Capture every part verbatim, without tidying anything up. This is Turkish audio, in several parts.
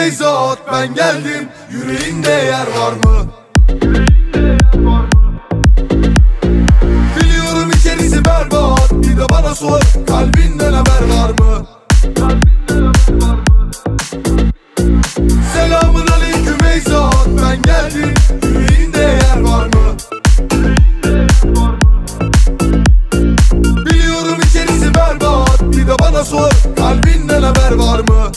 Beyzat, ben geldim, yüreğinde yer var mı? Biliyorum içerisi berbat, bir de bana sor, kalbinden haber var mı? Selamun aleyküm Beyzat, ben geldim, yüreğinde yer var mı? Biliyorum içerisi berbat, bir de bana sor, kalbinden haber var mı?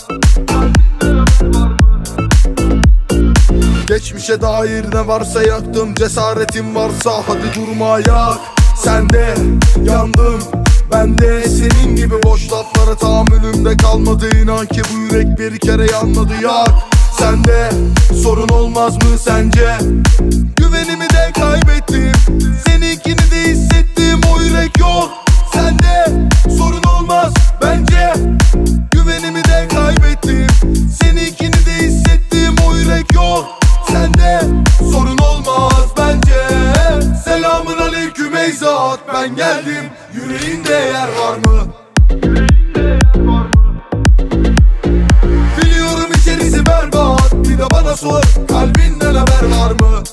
Geçmişe dair ne varsa yaktım, cesaretim varsa hadi durma yak. Sen de yandım, ben de senin gibi boş laflara tahammülümde kalmadı. İnan ki bu yürek bir kere yanmadı yak. Sende sorun olmaz mı sence? Güvenimi de kaybettim, seninkini de hissettim, o yürek yok. Sende sorun olmaz bence. Güvenimi de kaybettim, seninkini de hissettim, o yürek yok. Sende sorun olmaz bence. Selamun aleyküm Beyzat, ben geldim, yüreğinde yer var mı? Biliyorum içerisi berbat, bir de bana sor, kalbinden haber var mı?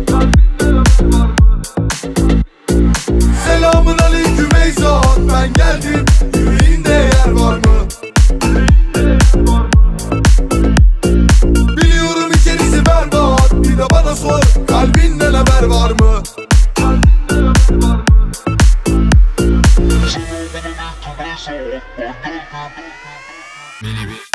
Selamun aleyküm Beyzat, ben geldim, yüreğinde yer var mı? Biliyorum içerisi berbat, bir de bana sor, kalbinden haber var mı? Beni bir